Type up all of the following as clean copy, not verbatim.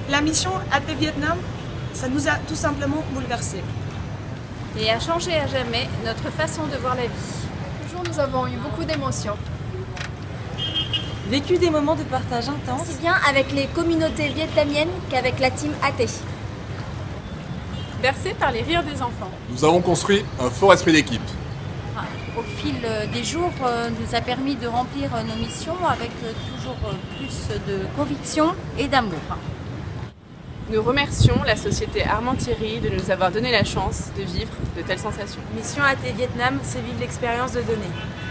La mission AT Vietnam, ça nous a tout simplement bouleversés. Et a changé à jamais notre façon de voir la vie. Ce jour, nous avons eu beaucoup d'émotions. Vécu des moments de partage intense. Aussi bien avec les communautés vietnamiennes qu'avec la team AT. Bercé par les rires des enfants. Nous avons construit un fort esprit d'équipe. Au fil des jours, nous a permis de remplir nos missions avec toujours plus de conviction et d'amour. Nous remercions la société Armand-Thierry de nous avoir donné la chance de vivre de telles sensations. Mission AT Vietnam, c'est vivre l'expérience de donner.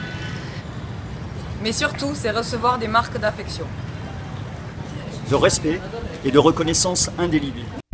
Mais surtout, c'est recevoir des marques d'affection. De respect et de reconnaissance indélébile.